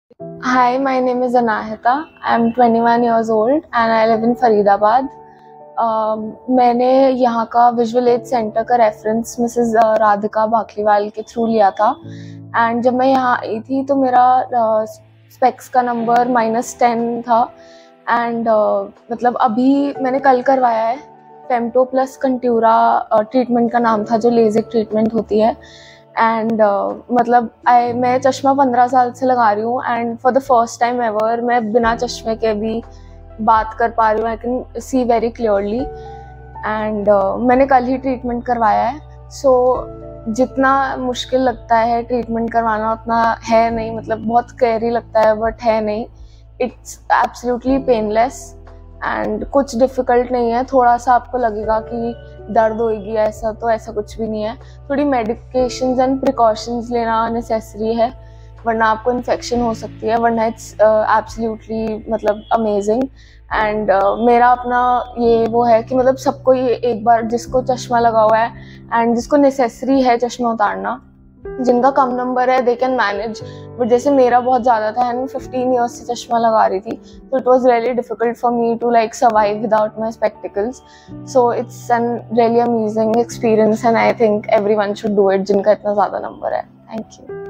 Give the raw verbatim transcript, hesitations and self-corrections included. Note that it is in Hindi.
Hi, my name is Anahita. I'm twenty-one years old and I live in Faridabad. um, मैंने यहाँ का विजुअल एड सेंटर का रेफरेंस मिसेस राधिका भाखलीवाल के थ्रू लिया था एंड जब मैं यहाँ आई थी तो मेरा स्पेक्स uh, का नंबर माइनस टेन था एंड uh, मतलब अभी मैंने कल करवाया है. फेमटो प्लस कंट्यूरा ट्रीटमेंट का नाम था, जो लेजिक ट्रीटमेंट होती है. एंड uh, मतलब आई मैं चश्मा पंद्रह साल से लगा रही हूँ and for the first time ever मैं बिना चश्मे के भी बात कर पा रही हूँ. I can see very clearly and मैंने कल ही ट्रीटमेंट करवाया है. सो so, जितना मुश्किल लगता है ट्रीटमेंट करवाना उतना है नहीं. मतलब बहुत स्कैरी लगता है बट है नहीं. इट्स एब्सोल्युटली पेनलेस एंड कुछ डिफ़िकल्ट नहीं है. थोड़ा सा आपको लगेगा कि दर्द होगी, ऐसा तो ऐसा कुछ भी नहीं है. थोड़ी मेडिकेशंस एंड प्रिकॉशंस लेना नेसेसरी है वरना आपको इन्फेक्शन हो सकती है. वरना इट्स एब्सोल्युटली मतलब अमेजिंग. एंड uh, मेरा अपना ये वो है कि मतलब सबको ये एक बार जिसको चश्मा लगा हुआ है एंड जिसको नेसेसरी है चश्मा उतारना, जिनका कम नंबर है दे कैन मैनेज. बट जैसे मेरा बहुत ज़्यादा था एंड फिफ्टीन ईयर्स से चश्मा लगा रही थी, तो it was really difficult for me to like survive without my spectacles. So it's an really amazing experience and I think everyone should do it जिनका इतना ज़्यादा नंबर है. Thank you.